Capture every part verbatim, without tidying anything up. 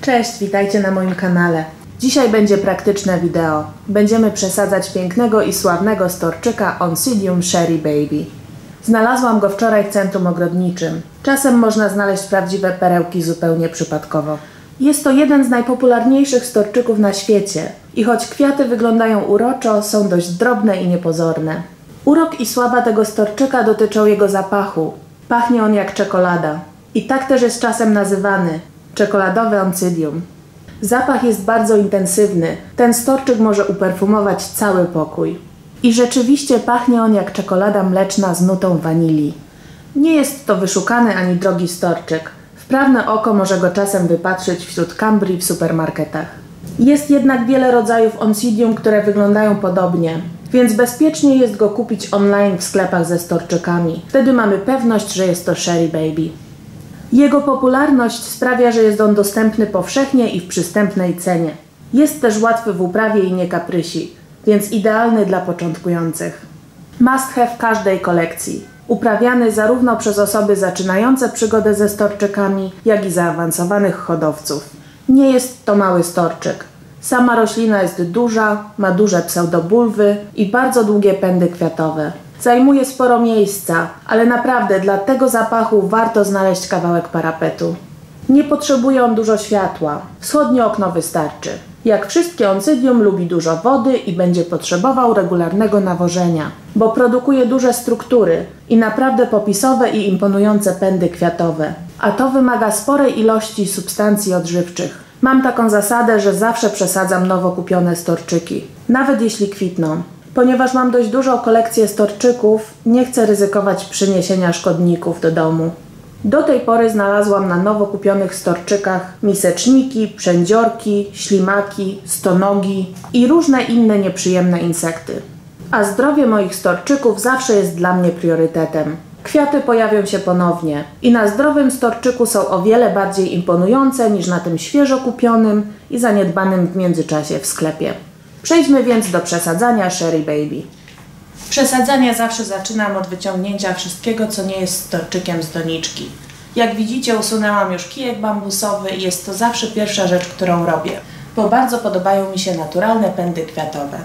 Cześć, witajcie na moim kanale. Dzisiaj będzie praktyczne wideo. Będziemy przesadzać pięknego i sławnego storczyka Oncidium Cherry Baby. Znalazłam go wczoraj w centrum ogrodniczym. Czasem można znaleźć prawdziwe perełki zupełnie przypadkowo. Jest to jeden z najpopularniejszych storczyków na świecie i choć kwiaty wyglądają uroczo, są dość drobne i niepozorne. Urok i sława tego storczyka dotyczą jego zapachu. Pachnie on jak czekolada. I tak też jest czasem nazywany. Czekoladowy Oncidium. Zapach jest bardzo intensywny. Ten storczyk może uperfumować cały pokój. I rzeczywiście pachnie on jak czekolada mleczna z nutą wanilii. Nie jest to wyszukany ani drogi storczyk. Wprawne oko może go czasem wypatrzyć wśród Cambrii w supermarketach. Jest jednak wiele rodzajów Oncidium, które wyglądają podobnie, więc bezpiecznie jest go kupić online w sklepach ze storczykami. Wtedy mamy pewność, że jest to Cherry Baby. Jego popularność sprawia, że jest on dostępny powszechnie i w przystępnej cenie. Jest też łatwy w uprawie i nie kaprysi, więc idealny dla początkujących. Must have każdej kolekcji. Uprawiany zarówno przez osoby zaczynające przygodę ze storczykami, jak i zaawansowanych hodowców. Nie jest to mały storczyk. Sama roślina jest duża, ma duże pseudobulwy i bardzo długie pędy kwiatowe. Zajmuje sporo miejsca, ale naprawdę dla tego zapachu warto znaleźć kawałek parapetu. Nie potrzebuje on dużo światła. Wschodnie okno wystarczy. Jak wszystkie Oncidium lubi dużo wody i będzie potrzebował regularnego nawożenia, bo produkuje duże struktury i naprawdę popisowe i imponujące pędy kwiatowe. A to wymaga sporej ilości substancji odżywczych. Mam taką zasadę, że zawsze przesadzam nowo kupione storczyki, nawet jeśli kwitną. Ponieważ mam dość dużą kolekcję storczyków, nie chcę ryzykować przyniesienia szkodników do domu. Do tej pory znalazłam na nowo kupionych storczykach miseczniki, przędziorki, ślimaki, stonogi i różne inne nieprzyjemne insekty. A zdrowie moich storczyków zawsze jest dla mnie priorytetem. Kwiaty pojawią się ponownie i na zdrowym storczyku są o wiele bardziej imponujące niż na tym świeżo kupionym i zaniedbanym w międzyczasie w sklepie. Przejdźmy więc do przesadzania Cherry Baby. Przesadzanie zawsze zaczynam od wyciągnięcia wszystkiego, co nie jest storczykiem z doniczki. Jak widzicie, usunęłam już kijek bambusowy i jest to zawsze pierwsza rzecz, którą robię, bo bardzo podobają mi się naturalne pędy kwiatowe.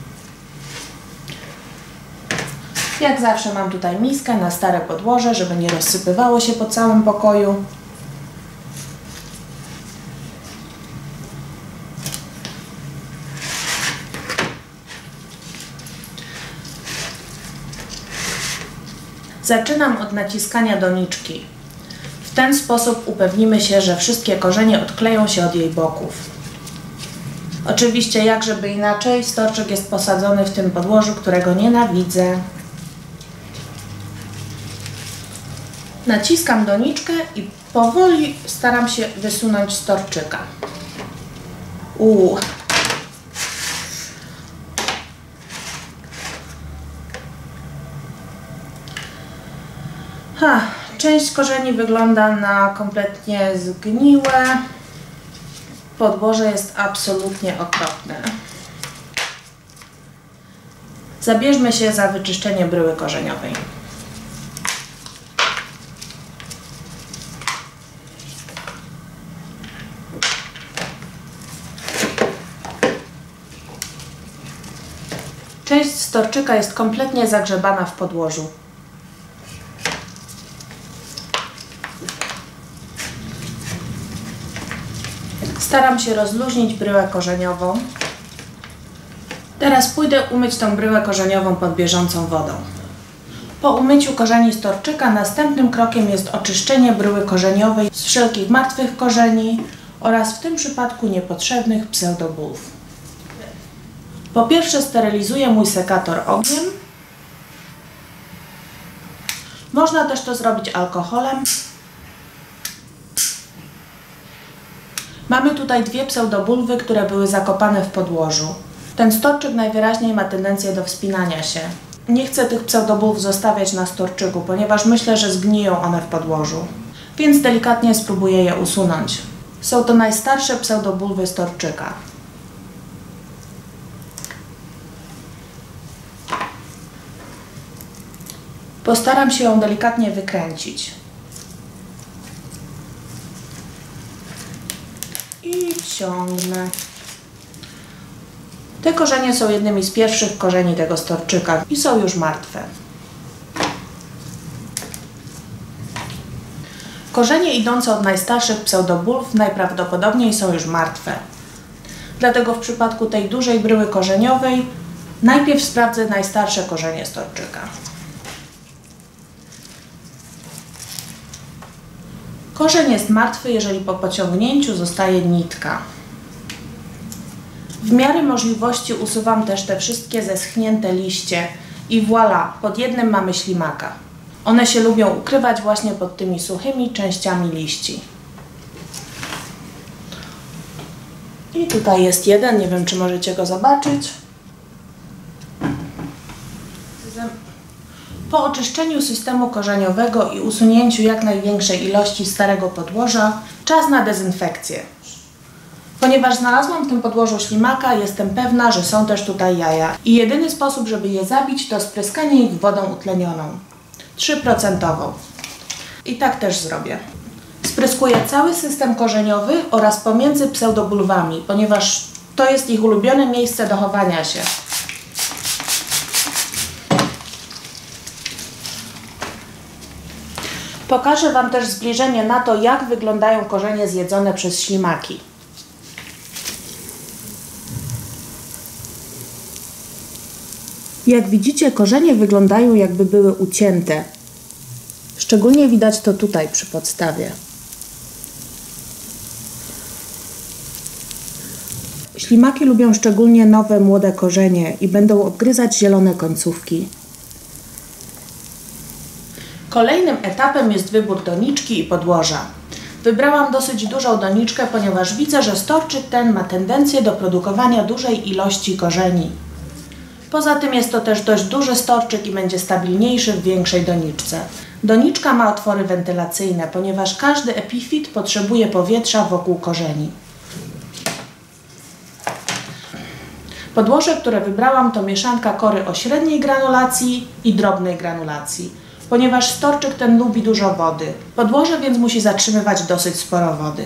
Jak zawsze mam tutaj miskę na stare podłoże, żeby nie rozsypywało się po całym pokoju. Zaczynam od naciskania doniczki. W ten sposób upewnimy się, że wszystkie korzenie odkleją się od jej boków. Oczywiście, jak żeby inaczej, storczyk jest posadzony w tym podłożu, którego nienawidzę. Naciskam doniczkę i powoli staram się wysunąć storczyka. Uuu. Ha, część korzeni wygląda na kompletnie zgniłe. Podłoże jest absolutnie okropne. Zabierzmy się za wyczyszczenie bryły korzeniowej. Część storczyka jest kompletnie zagrzebana w podłożu. Staram się rozluźnić bryłę korzeniową. Teraz pójdę umyć tą bryłę korzeniową pod bieżącą wodą. Po umyciu korzeni storczyka następnym krokiem jest oczyszczenie bryły korzeniowej z wszelkich martwych korzeni oraz w tym przypadku niepotrzebnych pseudobulw. Po pierwsze sterylizuję mój sekator ogniem. Można też to zrobić alkoholem. Mamy tutaj dwie pseudobulwy, które były zakopane w podłożu. Ten storczyk najwyraźniej ma tendencję do wspinania się. Nie chcę tych pseudobulw zostawiać na storczyku, ponieważ myślę, że zgniją one w podłożu. Więc delikatnie spróbuję je usunąć. Są to najstarsze pseudobulwy storczyka. Postaram się ją delikatnie wykręcić. i ciągnę. Te korzenie są jednymi z pierwszych korzeni tego storczyka i są już martwe. Korzenie idące od najstarszych pseudobulw najprawdopodobniej są już martwe. Dlatego w przypadku tej dużej bryły korzeniowej najpierw sprawdzę najstarsze korzenie storczyka. Korzeń jest martwy, jeżeli po pociągnięciu zostaje nitka. W miarę możliwości usuwam też te wszystkie zeschnięte liście i voilà, pod jednym mamy ślimaka. One się lubią ukrywać właśnie pod tymi suchymi częściami liści. I tutaj jest jeden, nie wiem, czy możecie go zobaczyć. Po oczyszczeniu systemu korzeniowego i usunięciu jak największej ilości starego podłoża, czas na dezynfekcję. Ponieważ znalazłam w tym podłożu ślimaka, jestem pewna, że są też tutaj jaja. I jedyny sposób, żeby je zabić, to spryskanie ich wodą utlenioną. trzy procent. I tak też zrobię. Spryskuję cały system korzeniowy oraz pomiędzy pseudobulwami, ponieważ to jest ich ulubione miejsce do chowania się. Pokażę Wam też zbliżenie na to, jak wyglądają korzenie zjedzone przez ślimaki. Jak widzicie, korzenie wyglądają, jakby były ucięte. Szczególnie widać to tutaj przy podstawie. Ślimaki lubią szczególnie nowe, młode korzenie i będą obgryzać zielone końcówki. Kolejnym etapem jest wybór doniczki i podłoża. Wybrałam dosyć dużą doniczkę, ponieważ widzę, że storczyk ten ma tendencję do produkowania dużej ilości korzeni. Poza tym jest to też dość duży storczyk i będzie stabilniejszy w większej doniczce. Doniczka ma otwory wentylacyjne, ponieważ każdy epifit potrzebuje powietrza wokół korzeni. Podłoże, które wybrałam, to mieszanka kory o średniej granulacji i drobnej granulacji, ponieważ storczyk ten lubi dużo wody. Podłoże więc musi zatrzymywać dosyć sporo wody.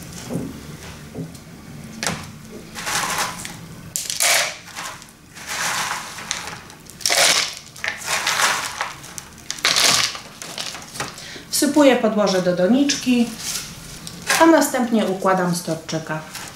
Wsypuję podłoże do doniczki, a następnie układam storczyka.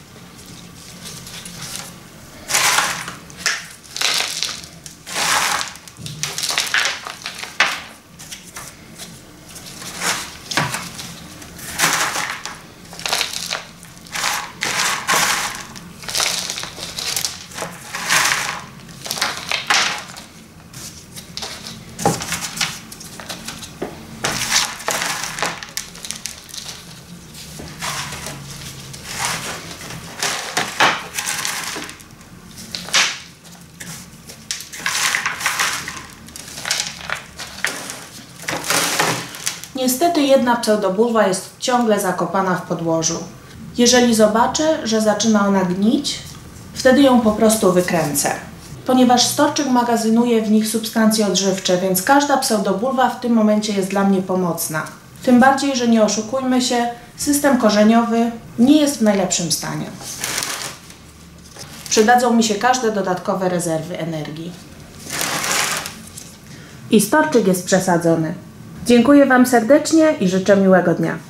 Niestety jedna pseudobulwa jest ciągle zakopana w podłożu. Jeżeli zobaczę, że zaczyna ona gnić, wtedy ją po prostu wykręcę. Ponieważ storczyk magazynuje w nich substancje odżywcze, więc każda pseudobulwa w tym momencie jest dla mnie pomocna. Tym bardziej, że nie oszukujmy się, system korzeniowy nie jest w najlepszym stanie. Przydadzą mi się każde dodatkowe rezerwy energii. I storczyk jest przesadzony. Dziękuję Wam serdecznie i życzę miłego dnia.